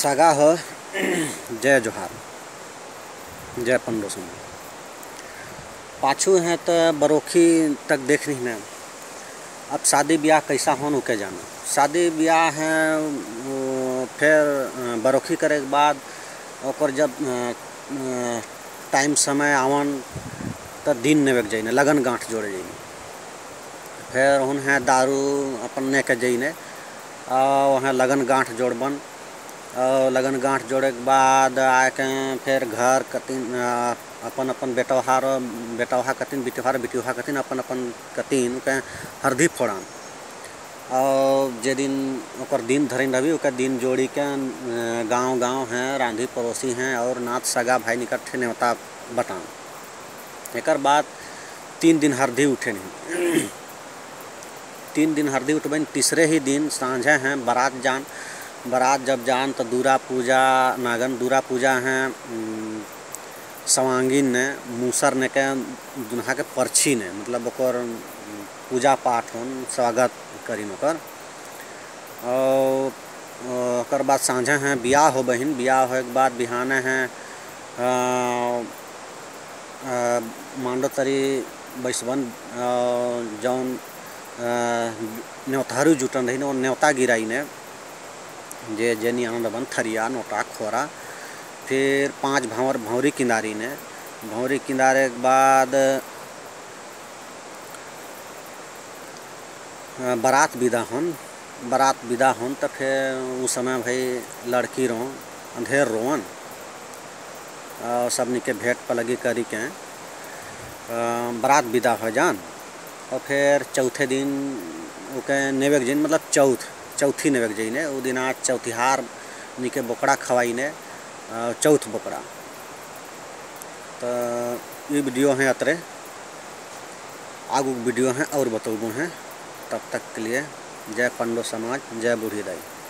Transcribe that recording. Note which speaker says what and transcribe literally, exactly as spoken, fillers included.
Speaker 1: सगा ह जय जोहार जय पंडो समाज पाछू हैं तो बरोखी तक देख रही न। अब शादी ब्याह कैसा होन उके जाना। शादी ब्याह है फिर बरोखी करे के बाद और जब टाइम समय आवन तो दिन नेवे के जाइने लगन गांठ जोड़े जाइने। फिर उन है दारू अपन ने के जाइने वहाँ लगन गांठ जोड़बन। और लगन गांठ जोड़े के बाद आके फिर घर कतिन अपन अपन बेटवहार बेटवहा कतिन बिटवहार बिटवहा कतिन अपन अपन कतिन के हरदी फोड़ान। और जे दिन ओकर दिन धरिन रही ओकर दिन जोड़ी के गांव गांव हैं रांधी पड़ोसी हैं और नाथ सगा भाई निकट न्योता बतान। एकर बाद तीन दिन हरदी उठे नहीं तीन दिन हरदी उठबन। तीसरे ही दिन सांझे हैं बारात जान। बारात जब जान तो दूरा पूजा नागन दूरा पूजा हैं सवांगिन ने मूसर ने के दुल्हा के परछी ने मतलब ओकर पूजा पाठ होन स्वागत करीन ओकर। और ओकर बाद सांझे हैं बियाह हो बहिन। बियाह होए के बाद बिहाने हैं मांडो तरी बैसवन जौन न्योतारू जुटन रही वो न्योता गिराई ने जे जेनी आनंद बन थरिया नोटा खोरा। फिर पांच भावर भौरी किनारी ने भौरी किनारे के बाद बारात विदा होन। बारात विदा होन तो फिर उस समय भाई लड़की रो अंधेर रोवन और सबनी के भेंट पलगी करी के बारात विदा हो जान। और फिर चौथे दिन ओके नेवेक जइन मतलब चौथ चौथी नेवेक जइने वो दिन आज चौथिहार निके बोकड़ा खवाई ने चौथ बोकड़ा। तो ये वीडियो हैं अतरे आगू वीडियो हैं और बतौबू हैं। तब तक के लिए जय पंडो समाज जय बूढ़ी दाई।